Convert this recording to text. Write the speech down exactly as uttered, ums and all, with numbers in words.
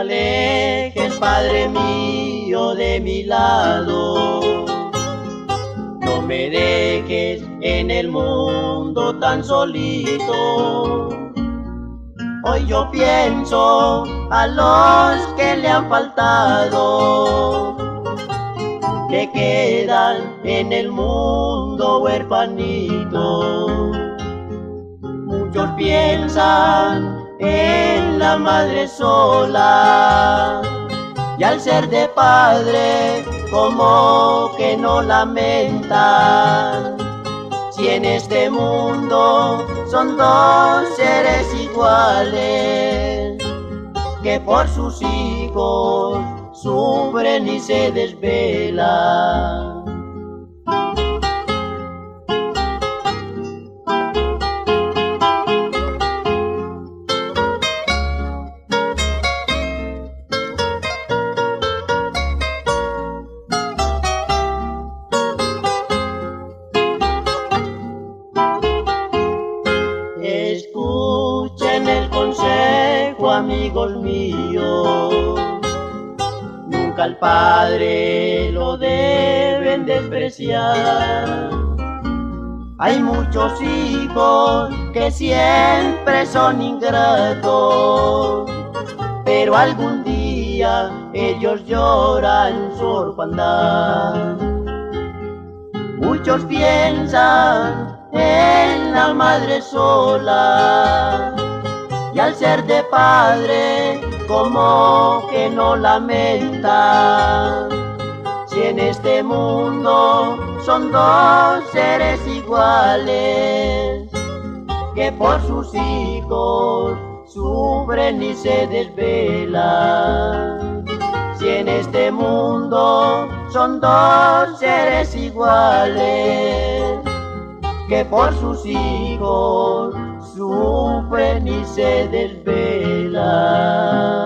alejes, Padre mío, de mi lado. No me dejes en el mundo tan solito. Hoy yo pienso a los que le han faltado, que quedan en el mundo huerfanitos. Muchos piensan en la madre sola, y al ser de padre como que no lamentan. Si en este mundo son dos seres iguales, que por sus hijos sufren y se desvelan. Escuchen el consejo, amigos míos, nunca al padre lo deben despreciar. Hay muchos hijos que siempre son ingratos, pero algún día ellos lloran su orfandad. Muchos piensan en la madre sola, y al ser de padre como que no lamenta. Si en este mundo son dos seres iguales, que por sus hijos sufren y se desvelan. Si en este mundo son dos seres iguales, que por sus hijos sufren y se desvelan.